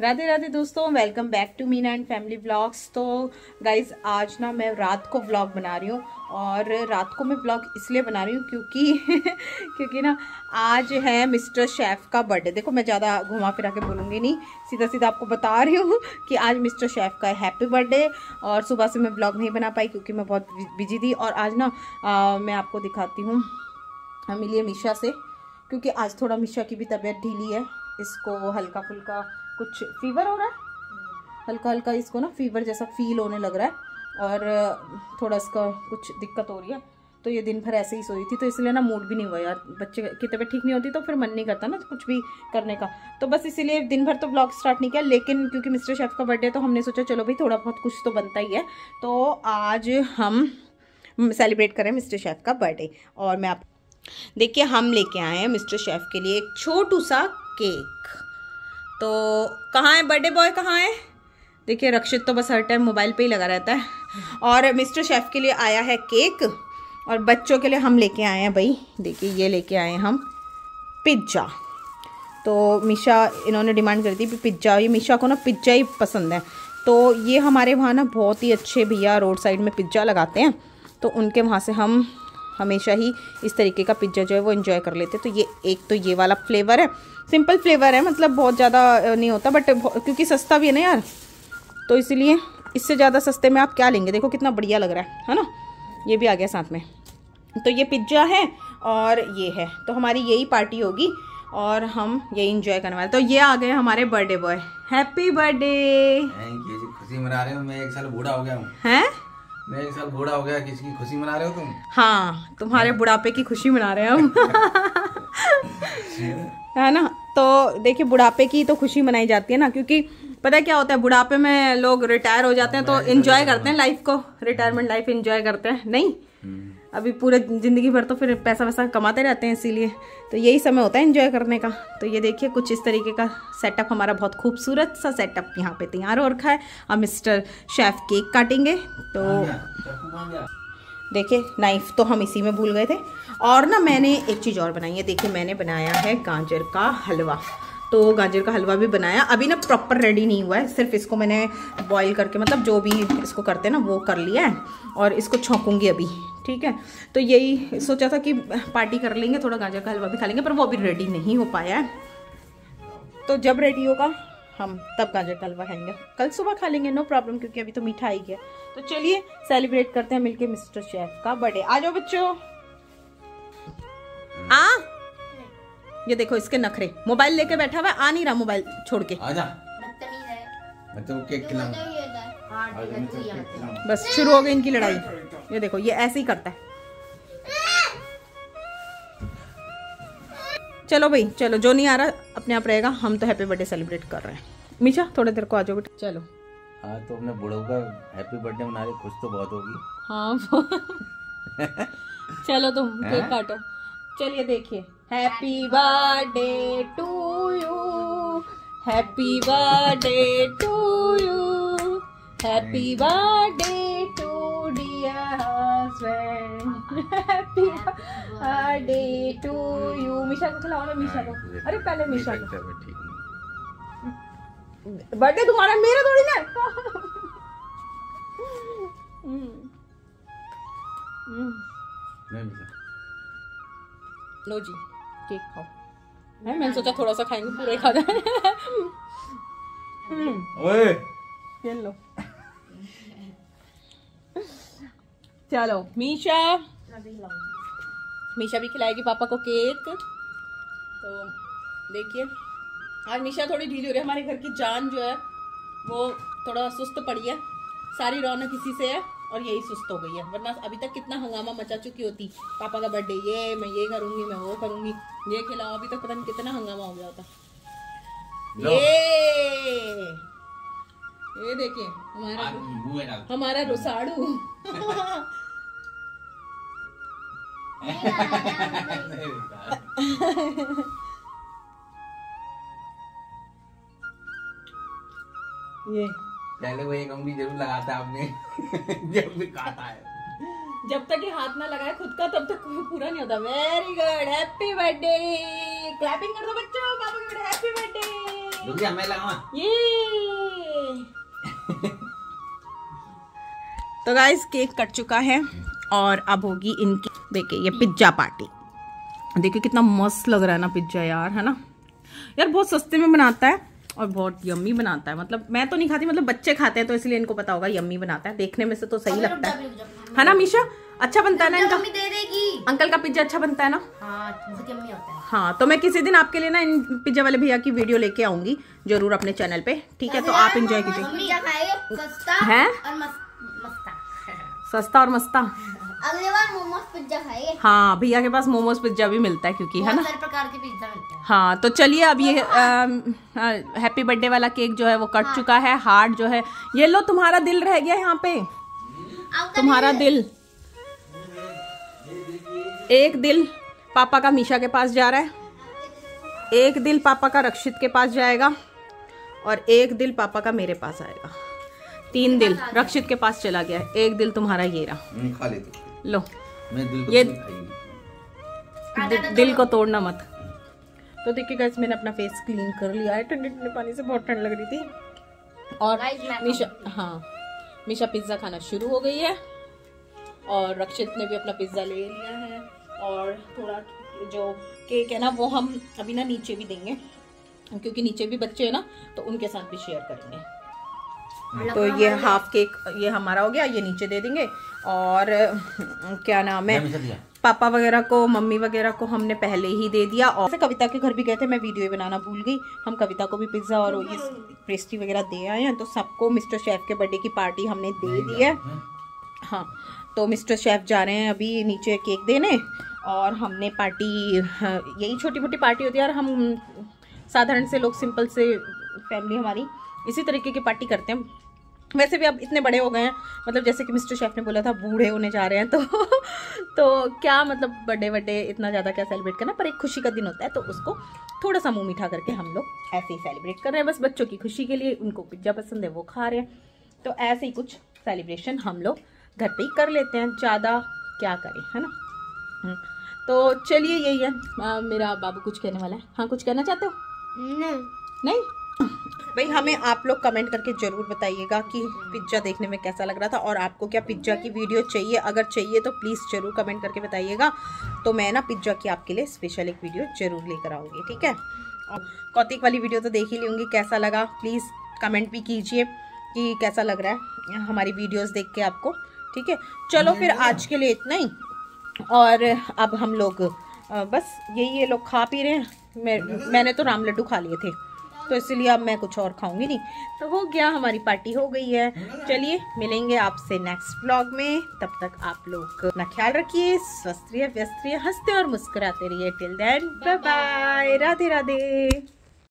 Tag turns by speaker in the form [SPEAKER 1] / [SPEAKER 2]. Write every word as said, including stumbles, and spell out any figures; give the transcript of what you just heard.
[SPEAKER 1] राधे राधे दोस्तों, welcome back to Meena and family vlogs. तो guys आज ना मैं रात को व्लॉग बना रही हूँ और रात को मैं व्लॉग इसलिए बना रही हूँ क्योंकि क्योंकि ना आज है मिस्टर शेफ़ का बर्थडे। देखो मैं ज़्यादा घुमा फिरा के बोलूँगी नहीं, सीधा सीधा आपको बता रही हूँ कि आज मिस्टर शेफ़ का हैप्पी बर्थडे। और सुबह से मैं व्लॉग नहीं बना पाई क्योंकि मैं बहुत बिजी थी। और आज ना आ, मैं आपको दिखाती हूँ मिली है मीशा से, क्योंकि आज थोड़ा मीशा की भी तबीयत ढीली है। इसको हल्का फुल्का कुछ फीवर हो रहा है, हल्का हल्का इसको ना फीवर जैसा फील होने लग रहा है और थोड़ा इसका कुछ दिक्कत हो रही है। तो ये दिन भर ऐसे ही सोई थी, तो इसलिए ना मूड भी नहीं हुआ यार। बच्चे की तबीयत ठीक नहीं होती तो फिर मन नहीं करता ना कुछ भी करने का। तो बस इसीलिए दिन भर तो ब्लॉग स्टार्ट नहीं किया, लेकिन क्योंकि मिस्टर शेफ़ का बर्थडे तो हमने सोचा चलो भाई थोड़ा बहुत कुछ तो बनता ही है। तो आज हम सेलिब्रेट करें मिस्टर शेफ़ का बर्थडे। और मैं आप देखिए हम लेके आए हैं मिस्टर शेफ़ के लिए एक छोटू सा केक। तो कहाँ है बर्थडे बॉय, कहाँ है? देखिए रक्षित तो बस हर टाइम मोबाइल पे ही लगा रहता है। और मिस्टर शेफ़ के लिए आया है केक और बच्चों के लिए हम लेके आए हैं भाई, देखिए ये लेके आए हैं हम पिज्ज़ा। तो मीशा इन्होंने डिमांड कर दी पिज्ज़ा, ये मीशा को ना पिज्ज़ा ही पसंद है। तो ये हमारे वहाँ ना बहुत ही अच्छे भैया रोड साइड में पिज्ज़ा लगाते हैं, तो उनके वहाँ से हम हमेशा ही इस तरीके का पिज्ज़ा जो है वो एंजॉय कर लेते हैं। तो ये एक तो ये वाला फ्लेवर है, सिंपल फ्लेवर है, मतलब बहुत ज़्यादा नहीं होता, बट क्योंकि सस्ता भी है ना यार, तो इसलिए इससे ज़्यादा सस्ते में आप क्या लेंगे। देखो कितना बढ़िया लग रहा है है ना। ये भी आ गया साथ में। तो ये पिज्ज़ा है और ये है, तो हमारी यही पार्टी होगी और हम यही इंजॉय करने वाले। तो ये आ गए हमारे birthday boy, happy birthday.
[SPEAKER 2] Thank you ji, खुशी मना रहे हो? मैं एक साल बूढ़ा हो गया हूँ। हैं? मैं एक साल बूढ़ा हो गया, किसकी खुशी मना रहे हो तुम?
[SPEAKER 1] हाँ, तुम्हारे बुढ़ापे की खुशी मना रहे हैं हम। है ना। तो देखिए बुढ़ापे की तो खुशी मनाई जाती है ना, क्योंकि पता है क्या होता है, बुढ़ापे में लोग रिटायर हो जाते हैं तो एंजॉय करते हैं लाइफ को, रिटायरमेंट लाइफ एंजॉय करते हैं। नहीं, अभी पूरे जिंदगी भर तो फिर पैसा वैसा कमाते रहते हैं, इसीलिए तो यही समय होता है एंजॉय करने का। तो ये देखिए कुछ इस तरीके का सेटअप, हमारा बहुत खूबसूरत सा सेटअप यहाँ पे तैयार हो रखा है। अब मिस्टर शेफ़ केक काटेंगे। तो देखिए नाइफ तो हम इसी में भूल गए थे। और ना मैंने एक चीज़ और बनाई है, देखिए मैंने बनाया है गाजर का हलवा। तो गाजर का हलवा भी बनाया, अभी ना प्रॉपर रेडी नहीं हुआ है, सिर्फ इसको मैंने बॉईल करके, मतलब जो भी इसको करते हैं ना वो कर लिया है और इसको छौंकूंगी अभी, ठीक है। तो यही सोचा था कि पार्टी कर लेंगे, थोड़ा गाजर का हलवा भी खा लेंगे, पर वो अभी रेडी नहीं हो पाया है। तो जब रेडी होगा हम तब गाजर का हलवा खाएंगे, कल सुबह खा लेंगे, नो प्रॉब्लम, क्योंकि अभी तो मीठा आई गया। तो चलिए सेलिब्रेट करते हैं मिलके मिस्टर शेफ़ का बर्थडे। आ जाओ बच्चों। आ ये देखो इसके नखरे, मोबाइल लेके बैठा हुआ है, आ नहीं रहा मोबाइल छोड़ के। आजा मैं तो केक खिलाऊंगा। बस शुरू हो गई इनकी लड़ाई। ये देखो ये ऐसे ही करता है। चलो भाई चलो, जो नहीं आ रहा अपने आप रहेगा, हम तो हैप्पी बर्थडे सेलिब्रेट कर रहे हैं। मीशा थोड़ी देर को आ जाओ बेटा। चलो
[SPEAKER 2] हाँ, तो अपने बूढ़ों का हैप्पी बर्थडे मना रहे, खुश तो बहुत होगी।
[SPEAKER 1] हाँ चलो तुम केक काटो। चलिए देखिए, happy birthday to you, happy birthday to you, happy birthday to dear husband, happy birthday to you. Misha को खिलाओ ना, मीशा को। अरे पहले मीशा को। बर्थडे तुम्हारा, मेरा थोड़ी ना। लो जी केक खाओ। है मैंने सोचा थोड़ा सा खाएंगे, पूरा ही खा जाए। ओए ये लो। चलो मीशा, मीशा भी खिलाएगी पापा को केक। तो देखिए आज मीशा थोड़ी ढीली हो रही है, हमारे घर की जान जो है वो थोड़ा सुस्त पड़ी है, सारी रौनक इसी से है और यही सुस्त हो गई है, वरना अभी तक कितना हंगामा मचा चुकी होती। पापा का बर्थडे, ये मैं ये करूंगी, मैं वो करूंगी, ये खिलाओ, अभी तक पता नहीं कितना हंगामा हो गया होता। ये ये देखिए हमारा हमारा रुसाड़ू। ये
[SPEAKER 2] पहले वो एक अंगली जरूर लगाता है आपने जब भी काटा है।
[SPEAKER 1] जब तक ये हाथ ना लगाए खुद का तब तक पूरा नहीं होता। Very good, happy birthday. Clapping कर दो बच्चों, पापा के बर्थडे हैप्पी बर्थडे।
[SPEAKER 2] मैं लगाऊं
[SPEAKER 1] ये तो गाइस केक कट चुका है और अब होगी इनकी, देखिए ये पिज्जा पार्टी। देखिए कितना मस्त लग रहा है ना पिज्जा यार, है ना यार, बहुत सस्ते में बनाता है और बहुत यम्मी बनाता है। मतलब मैं तो नहीं खाती, मतलब बच्चे खाते हैं तो इसलिए इनको पता होगा यम्मी बनाता है। देखने में से तो सही लगता है, है ना मीशा? अच्छा बनता है ना इनका, दे देगी। अंकल का पिज्जा अच्छा बनता है ना? हाँ, बहुत यम्मी होता है। हाँ, तो मैं किसी दिन आपके लिए ना इन पिज्जा वाले भैया की वीडियो लेके आऊंगी जरूर अपने चैनल पे, ठीक है? तो आप एंजॉय कीजिए। है सस्ता और मस्ता।
[SPEAKER 3] अगले बार मोमोज पिज्जा खाएंगे।
[SPEAKER 1] हाँ, भैया के पास मोमोज पिज्जा भी मिलता है क्योंकि है ना,
[SPEAKER 3] हर प्रकार के पिज्जा मिलते हैं।
[SPEAKER 1] हाँ, तो चलिए अब ये हैप्पी बर्थडे वाला केक जो है वो कट हाँ। चुका है। हार्ट जो है ये लो, तुम्हारा दिल रह गया यहाँ पे, तुम्हारा दिल। एक दिल पापा का मीशा के पास जा रहा है, एक दिल पापा का रक्षित के पास जाएगा और एक दिल पापा का मेरे पास आएगा। तीन दिल रक्षित के पास चला गया, एक दिल तुम्हारा ये रहा।
[SPEAKER 2] खा ले तो।
[SPEAKER 1] लो
[SPEAKER 2] मैं दिल को
[SPEAKER 1] ये दि, दिल को तोड़ना मत। तो देखिए गाइस मैंने अपना फेस क्लीन कर लिया है, ठंडे ठंडे पानी से बहुत ठंड लग रही थी। और मीशा, हाँ मीशा पिज्जा खाना शुरू हो गई है और रक्षित ने भी अपना पिज्जा ले लिया है। और थोड़ा जो केक है ना वो हम अभी ना नीचे भी देंगे क्योंकि नीचे भी बच्चे हैं ना, तो उनके साथ भी शेयर करेंगे। तो ये हाफ केक ये हमारा हो गया, ये नीचे दे देंगे। और क्या नाम है, पापा वगैरह को, मम्मी वगैरह को हमने पहले ही दे दिया। और कविता के घर भी गए थे, मैं वीडियो बनाना भूल गई। हम कविता को भी पिज्ज़ा और ये पेस्ट्री वगैरह दे आए हैं। तो सबको मिस्टर शेफ के बर्थडे की पार्टी हमने दे दी है। हाँ, तो मिस्टर शेफ जा रहे हैं अभी नीचे केक देने और हमने पार्टी, यही छोटी मोटी पार्टी होती है। और हम साधारण से लोग, सिंपल से फैमिली हमारी इसी तरीके की पार्टी करते हैं। वैसे भी अब इतने बड़े हो गए हैं, मतलब जैसे कि मिस्टर शेफ ने बोला था बूढ़े होने जा रहे हैं, तो तो क्या मतलब बर्थडे बर्थडे इतना ज़्यादा क्या सेलिब्रेट करना, पर एक खुशी का दिन होता है तो उसको थोड़ा सा मुंह मीठा करके हम लोग ऐसे ही सेलिब्रेट कर रहे हैं। बस बच्चों की खुशी के लिए, उनको पिज्जा पसंद है वो खा रहे हैं, तो ऐसे ही कुछ सेलिब्रेशन हम लोग घर पर ही कर लेते हैं, ज़्यादा क्या करें, है ना। तो चलिए यही है। आ, मेरा बाबू कुछ कहने वाला है। हाँ, कुछ कहना चाहते हो?
[SPEAKER 3] नहीं
[SPEAKER 1] नहीं भाई, हमें आप लोग कमेंट करके ज़रूर बताइएगा कि पिज्ज़ा देखने में कैसा लग रहा था और आपको क्या पिज्ज़ा की वीडियो चाहिए। अगर चाहिए तो प्लीज़ ज़रूर कमेंट करके बताइएगा, तो मैं ना पिज्ज़ा की आपके लिए स्पेशल एक वीडियो ज़रूर लेकर आऊँगी, ठीक है। और कौतिक वाली वीडियो तो देख ही लूँगी, कैसा लगा प्लीज़ कमेंट भी कीजिए कि कैसा लग रहा है हमारी वीडियोज़ देख के आपको, ठीक है। चलो फिर आज के लिए इतना ही। और अब हम लोग बस यही, ये लोग खा पी रहे हैं। मैं मैंने तो राम लड्डू खा लिए थे, तो इसलिए अब मैं कुछ और खाऊंगी नहीं। तो हो गया, हमारी पार्टी हो गई है। चलिए मिलेंगे आपसे नेक्स्ट व्लॉग में, तब तक आप लोग अपना ख्याल रखिए, स्वस्थ रहिए, व्यस्त रहिए, हंसते और मुस्कुराते रहिए। Till then bye bye, Radhe Radhe.